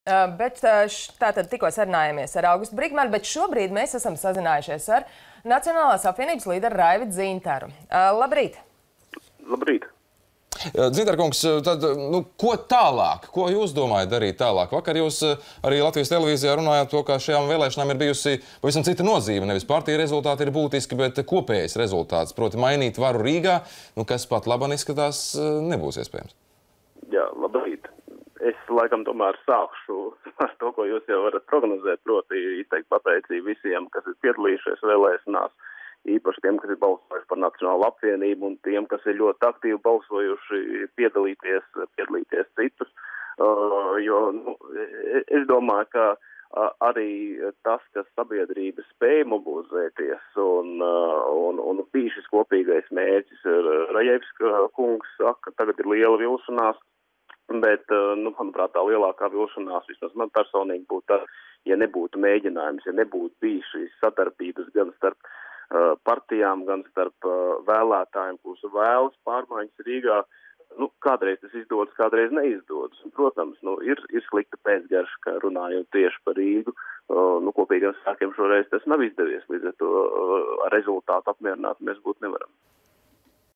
Tātad tikko sarunājāmies ar Augustu Brigmanu, bet šobrīd mēs esam sazinājušies ar Nacionālās apvienības līderu Raivi Dzintaru. Labrīt! Labrīt! Dzintar kungs, tad, ko tālāk? Ko jūs domājat darīt tālāk? Vakar jūs arī Latvijas televīzijā runājāt to, ka šajām vēlēšanām ir bijusi pavisam cita nozīme. Nevis partija rezultāti ir būtiski, bet kopējais rezultāts. Proti mainīt varu Rīgā, kas pat labam izskatās nebūs iespējams. Jā, labrīt. Es laikam tomēr sākšu ar to, ko jūs jau varat prognozēt, proti izteikt pateicību visiem, kas ir piedalījušies vēlēšanās. Īpaši tiem, kas ir balsojuši par Nacionālu apvienību un tiem, kas ir ļoti aktīvi balsojuši piedalīties citus. Es domāju, ka arī tas, ka sabiedrība spēja mobilizēties un bija šis kopīgais mērķis, Rajevska kungs saka, ka tagad ir liela vilšanās, bet, manuprāt, tā lielākā vilšanās vismaz man personīgi būtu tā, ja nebūtu mēģinājums, ja nebūtu bijis šīs sadarbības gan starp partijām, gan starp vēlētājiem, kurus vēlas pārmaiņas Rīgā. Kādreiz tas izdodas, kādreiz neizdodas. Un, protams, ir slikta pēcgarša, kā runājot tieši par Rīgu. Kopīgiem spēkiem šoreiz tas nav izdevies, līdz ar to rezultātu apmierināt mēs būt nevaram.